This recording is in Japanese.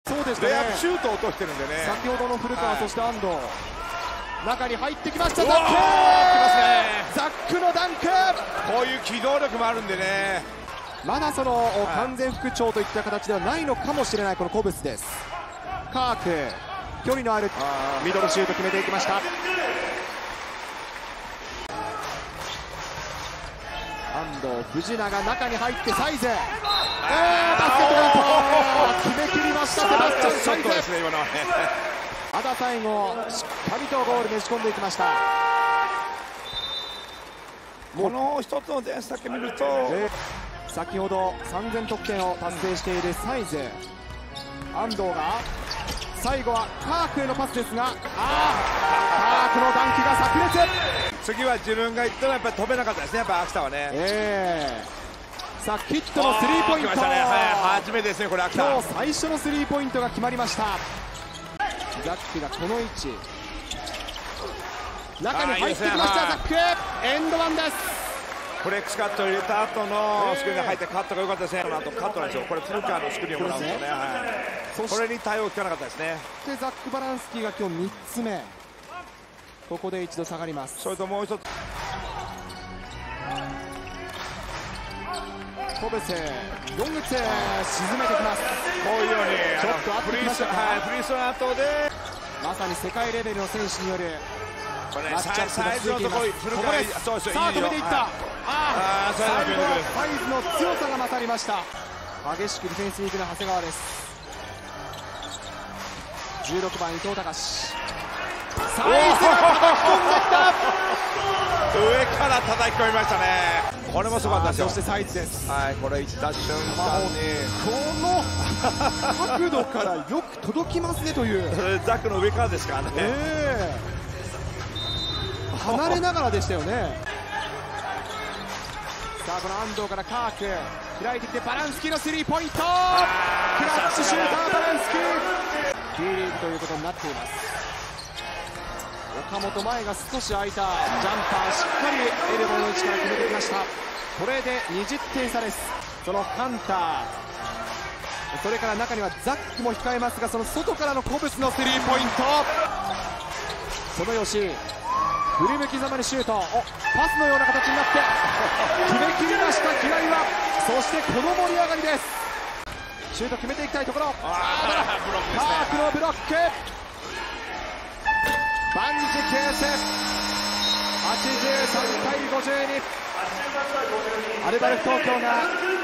そうですね、 レイアップシュートを落としてるんでね。 先ほどの古川、そして安藤、中に入ってきました。 おー、 ザック、 来ますね。 ザックのダンク。 こういう機動力もあるんでね。 まだその完全復調といった形ではないのかもしれないこのコブスです。カーク、距離のあるミドルシュート決めていきました。安藤、藤永、中に入ってサイズ、バスケットカウント、決め切りました。セバスチャン・サイズですね、今のはね。 ただ最後しっかりとゴールねじ込んでいきました。 この一つの点数だけ見ると、 先ほど3000得点を達成しているサイズ、安藤が最後はカークへのパスですが、カークのダンクが炸裂。 次は自分が言ったらやっぱり飛べなかったですね、やっぱ秋田はね。 さあキットのスリーポイント、 来ましたね、はい、初めてですね、これ秋田。 今日最初のスリーポイントが決まりました。ザックがこの位置、中に入ってきました。ザック、エンドワンです。 フレックスカットを入れた後のスクリーンが入ってカットが良かったですね。この後カットなんですよ。これ古川のスクリーンをもらうんですよね。これに対応効かなかったですね。 でザック・バランスキーが今日3つ目、ここで一度下がります。 それともう一つ、 コブス、ロングツー沈めてきます。 こういうようにちょっと合ってきましたか。 フリースローの後でまさに世界レベルの選手によるこれマッチアップが続いています。 古川、そうですよ。 さあ止めていった。最後はサイズの強さが勝りました。激しくディフェンスに行くのは長谷川です。16番伊藤隆、サイズが叩き込んできた。 上から叩き込みましたね。これもすごかったですよ。 そしてサイズです。 はい、これいった瞬間にこの角度からよく届きますねというザックの上からですからね。 離れながらでしたよね。さあこの安藤からカーク、開いてきてバランスキーのスリーポイント、クラッチシューターバランスキー、Qリーグということになっています。岡本前が少し空いたジャンパー、しっかりエルボーの位置から決めてきました。これで20点差です。そのカンター、それから中にはザックも控えますが、その外からのコブスのスリーポイント、その吉井振り向きざまにシュート、パスのような形になって決めきりました、平岩。そしてこの盛り上がりです。シュート決めていきたいところ、カークのブロック、万事形成、83対52、アルバルク東京が